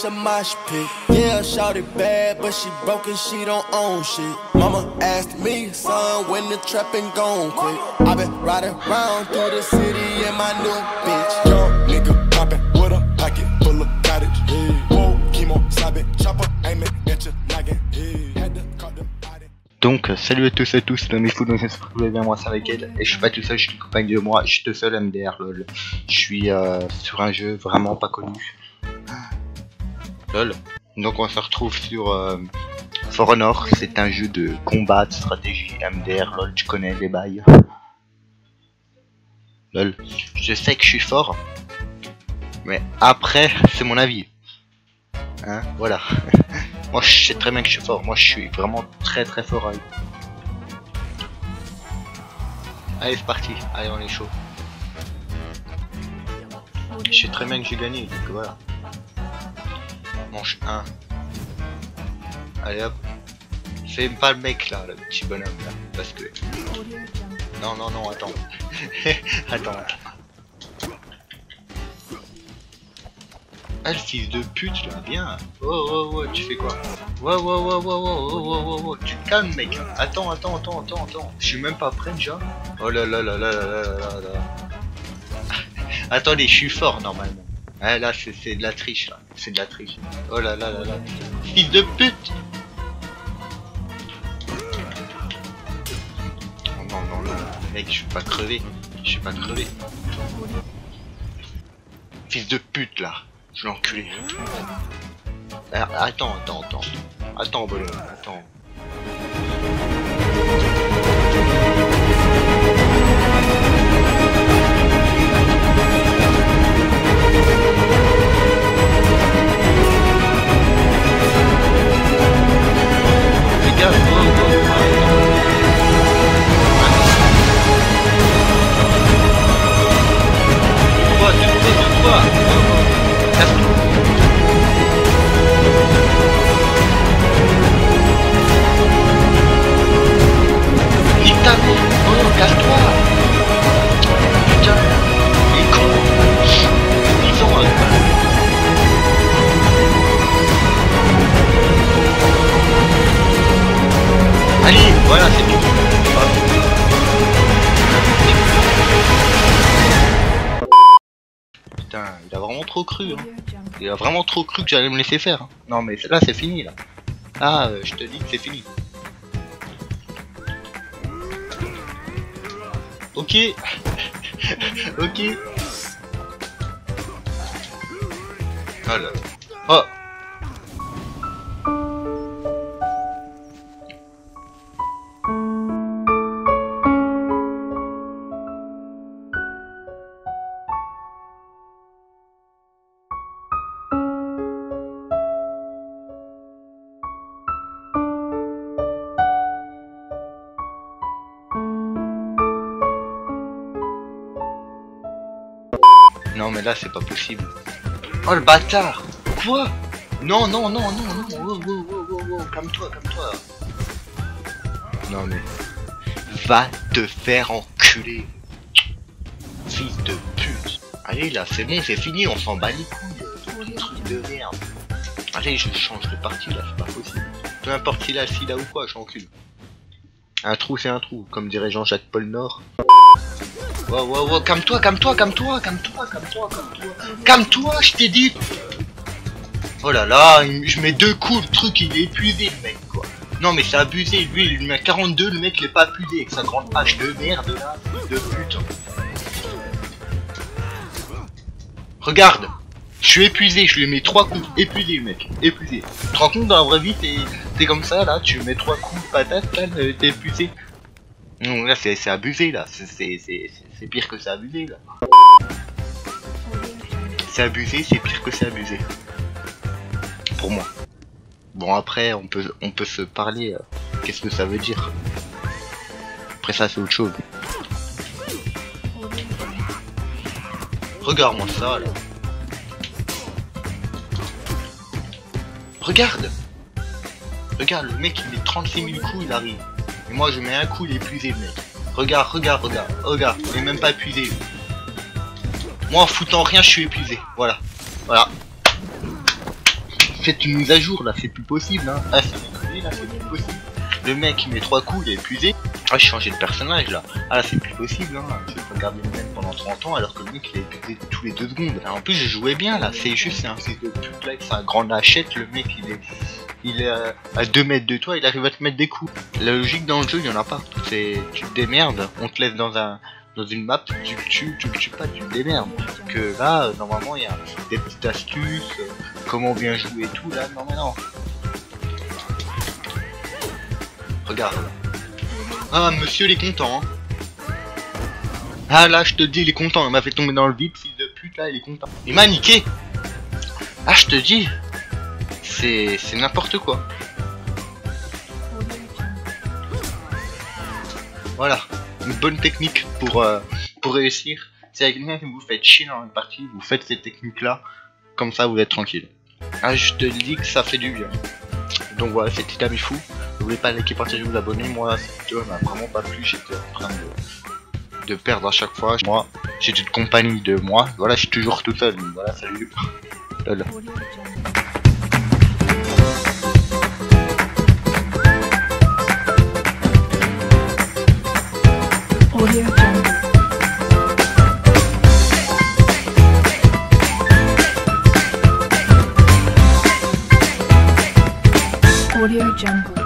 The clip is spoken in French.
a mosh pit. Yeah, shawty bad, but she broke and she don't own shit. Mama asked me, son, when the trapping gon' quit. I been riding around through the city in my new bitch. Young nigga poppin' with a pocket full of cottage. Whoa, chemo, sobbing, chopper, aiming at your noggin. Had to cut the body. Donc salut à tous mes fous, donc j'espère que vous allez bien, moi c'est avec elle, et je suis pas tout seul, je suis une compagne de moi, je suis tout seul MDR lol. Je suis sur un jeu vraiment pas connu. Lol. Donc on se retrouve sur For Honor, c'est un jeu de combat, de stratégie, MDR lol, tu connais les bails. Lol. Je sais que je suis fort, mais après c'est mon avis. Hein, voilà. Moi je sais très bien que je suis fort, moi je suis vraiment très fort avec. Allez c'est parti, allez on est chaud. Je sais très bien que j'ai gagné, donc voilà. Manche 1. Allez hop. Fais pas le mec là, le petit bonhomme là, parce que... Non, attends. attends. Ah le fils de pute là, viens. Oh, tu fais quoi? Wow, tu te calmes mec. Attends. Je suis même pas prêt déjà. Oh là. Attendez, je suis fort normalement. Ah là c'est de la triche là. C'est de la triche. Oh là. Fils de pute. Oh non. Mec, je suis pas crevé. Fils de pute là. Je l'ai enculé. Attends, bonhomme, attends. Les gars, Quoi nique ta mère. Oh, casse-toi. Putain, il est con. Ils ont un... Allez, voilà, c'est tout. Putain, il a vraiment trop cru, hein. Il a vraiment trop cru que j'allais me laisser faire. Hein. Non mais là c'est fini là. Ah, je te dis que c'est fini. Ok. Ok. Voilà. Oh. Non mais là c'est pas possible. Oh le bâtard. Quoi? Non. Wow. Calme-toi. Non mais... Va te faire enculer. Fils de pute. Allez là c'est bon, c'est fini, on s'en bat les couilles. Truc de merde. Allez je change de partie là, c'est pas possible. Peu importe s'il a le sida ou quoi, je m'encule. Un trou c'est un trou, comme dirait Jean-Jacques Paul Nord. Wow, calme-toi, je t'ai dit. Oh là là, je mets 2 coups, le truc il est épuisé le mec quoi. Non mais c'est abusé, lui il met 42, le mec il est pas épuisé avec sa grande hache de merde là, de pute. Regarde, je suis épuisé, je lui mets 3 coups, épuisé le mec, épuisé. Tu te rends compte dans la vraie vie, t'es comme ça là, tu mets 3 coups de patate là, t'es épuisé. Non là c'est abusé là, c'est pire que c'est abusé là. C'est abusé, c'est pire que c'est abusé. Pour moi. Bon après on peut se parler, qu'est-ce que ça veut dire. Après ça c'est autre chose. Regarde-moi ça là. Regarde, le mec il met 36 000 coups, il arrive. Et moi je mets un coup, il est épuisé le mec. Regarde, il est même pas épuisé. Moi en foutant rien, je suis épuisé. Voilà. faites une mise à jour là, c'est plus possible hein. Ah c'est épuisé là, c'est plus possible. Le mec il met 3 coups, il est épuisé. Ah j'ai changé de personnage là. Ah là c'est plus possible hein. Je vais pas garder le même pendant 30 ans alors que le mec il est épuisé tous les 2 secondes. Alors, en plus je jouais bien là, c'est juste c'est un fils de pute là, c'est un grand hachette, le mec il est à 2 mètres de toi, il arrive à te mettre des coups. La logique dans le jeu, il y en a pas. C'est tu te démerdes, on te laisse dans une map, tu le tues pas, tu te démerdes. Que là, normalement, il y a des petites astuces, comment bien jouer et tout, là, non mais non. Regarde. Ah, monsieur, il est content, hein. Ah là, je te dis, il est content, il m'a fait tomber dans le vide, fils de pute, là, il est content. Il m'a niqué. Ah, je te dis, c'est n'importe quoi. Voilà, une bonne technique pour réussir. Si avec quelqu'un que vous faites chier dans une partie, vous faites ces techniques là, comme ça vous êtes tranquille. Ah je te dis que ça fait du bien. Donc voilà, c'était Amifou. N'oubliez pas de liker, partager, vous abonner. Moi cette vidéo m'a vraiment pas plu, j'étais en train de perdre à chaque fois. Moi, j'étais de compagnie de moi. Voilà, je suis toujours tout seul. Voilà, salut. Lol. Audio Jungle. Audio Jungle.